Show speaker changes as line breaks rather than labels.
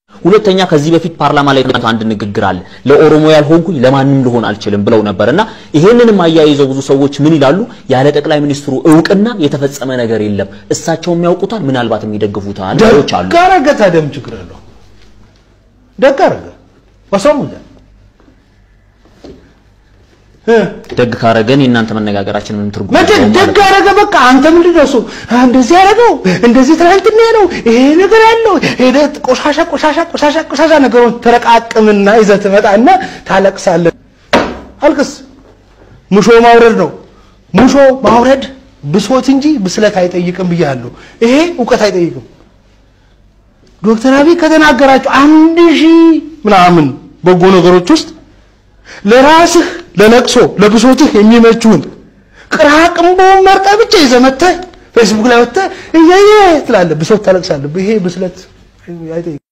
ሁለተኛ ከዚህ በፊት ፓርላማ ላይ አንድ ንግግር አለ ለኦሮሞ ያልሆንኩኝ ለማንም ልሆን አልችልም ብለው ነበርና ይሄንንም አያይዘው ብዙ ሰዎች ምን ይላሉ ያለ ጠቅላይ ሚኒስትሩ እውቅና የተፈጸመ ነገር የለም እሳቸውም ያውቁታል ምናልባት የሚደግፉታል ሰዎች አሉ
ደጋረገ ታደም ችግር አለው ደጋረገ ወሰሙዳ
ደግ ካረገን እናንተ መነጋገራችን ምን ትርጉም
ደጋረገ በቃ አንተ ምንድን ነው እሱ እንደዚህ ያረጋው እንደዚህ ትራንትና ነው ይሄ ነገር ያለው ሄደ ቆሻሻ ነገሩን ተረቃቅምና ይዘት መጣና ታለቅሳለህ አልቅስ ሙሾ ማውረድ ነው ሙሾ ማውረድ ብሶት እንጂ ብስለት አይጠይቅም ብያለሁ ይሄ ዕውቀት አይጠይቅም ዶክተር አብይ ከተናገራቸው 1000 ምናምን በጎ ነገሮች ውስጥ ለራስህ ለለቅሶ ለብሶትህ የሚመቹን ቅራቅምቦ መርጣ ብቻ ይዘመተ ፌስቡክ ላይ ወጣ እያየ ትላለህ ብሶት ታለቅሳለህ ይሄ ብስለት አይጠይቅም